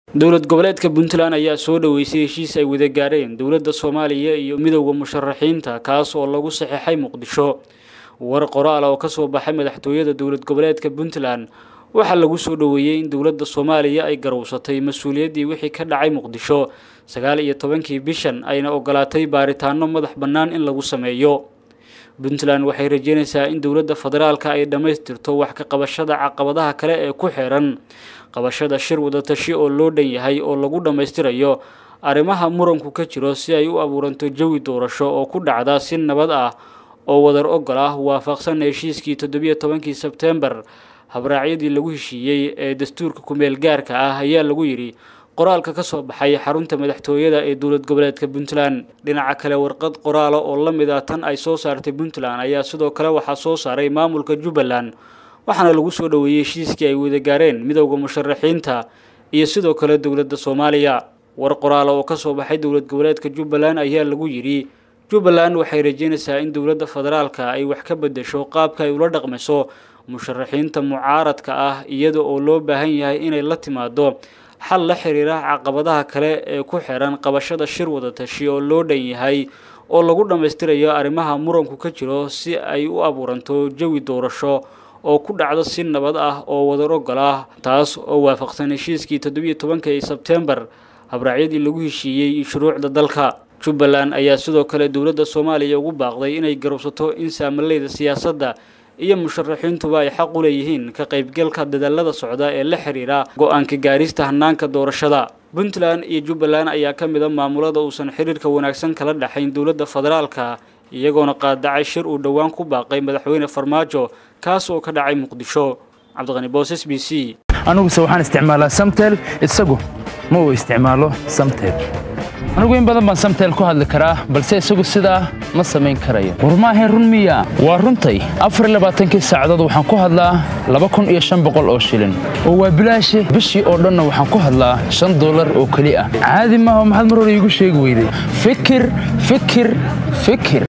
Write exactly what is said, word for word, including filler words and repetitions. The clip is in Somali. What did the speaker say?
dowlad goboleedka Puntland ayaa soo dhaweysay heshiis ay wada gaareen dowladda Soomaaliya iyo midowga musharaxiinta kaas oo lagu saxeexay Muqdisho war qoraal oo ka soo baxay madaxtooyada dowlad goboleedka Puntland waxa lagu soo dhaweeyay in dowladda Soomaaliya ay garowsatay mas'uuliyadii wixii ka dhacay Muqdisho sagaal iyo tobankii bishan ayna ogolaatay baaritaano madax bannaan in lagu sameeyo Puntland waxay rajeynaysaa in dowladda federaalka ay dhameystirto wax ka qabashada caqabadaha kale ee ku xeeran qabashada shir wada tashi oo loo dhan yahay oo lagu dhameystirayo arrimaha muranku ka jiro si ay u abuuranto jawi doorasho oo ku dhacda si nabad ah oo wadar ogol ah waafaqsan heshiiskii toddoba iyo tobankii Sebtembar habraacyadii lagu heshiiyay ee dastuurka ku meel gaarka ah ayaa lagu yiri qoraalka ka soo baxay xarunta madaxtooyada ee dowlad goboleedka Puntland dhinaca kale warqad qoraal oo la mid ah tan ay soo saartay Puntland ayaa sidoo kale waxa soo saaray maamulka Jubbaland waxaana lagu soo dhaweeyay heshiiskii ay wada gaareen midowga musharaxiinta iyo sidoo kale dowladda Soomaaliya war qoraal oo ka soo baxay dowlad goboleedka Jubbaland ayaa lagu yiri Jubbaland waxay rajeynaysaa in dowladda federaalka ay wax ka bedesho qaabka ay ula dhaqmayso musharaxiinta mucaaradka ah iyada oo loo baahan yahay inay la timaado xal la xiriira caqabadaha kale ee ku xiran qabashada shir wada tashi oo loo dhan yahay oo lagu dhameystirayo arrimaha muranku ka jiro si ay u abuuranto jawi doorasho oo ku dhacdo si nabad ah oo wadar ogol ah taas oo waafaqsan heshiiskii toddoba iyo tobankii Sebtembar habraacyadii lagu heshiiyay shuruucda dalka Jubbaland ayaa sidoo kale dowladda Soomaaliya ugu baaqday inay garowsato in saamalayda siyaasadda iyo musharaxiintuba ay xaq u leeyihiin ka qaybgalka dadaalada socda ee la xiriira go'aanka gaarista hanaanka doorashada Puntland iyo Jubbaland ayaa ka mid ah maamulada uusan xiriirka wanaagsan kala dhaxayn dowladda federaalka iyagoona qaadacay shir uu dhawaan ku baaqay madaxweyne Farmaajo kaas oo ka dhacay Muqdisho Cabdiqani Boos S B C anigu soo waxaan isticmaalaa Samtel isagu ma uu isticmaalo Samtel anigu in badan baan Samtel ku hadli karaa balse isagu sida ma sameyn karayo warmaahay run miya waa runtay afar iyo labaatan saacadood waxaan ku hadlaa laba kun iyo shan boqol oo shilin oo waa bilaash bishii oo dhan waxaan ku hadlaa shan dollar oo kali ah caadi ma aha maxaad mar hore igu sheegi weyday fikir fikir fikir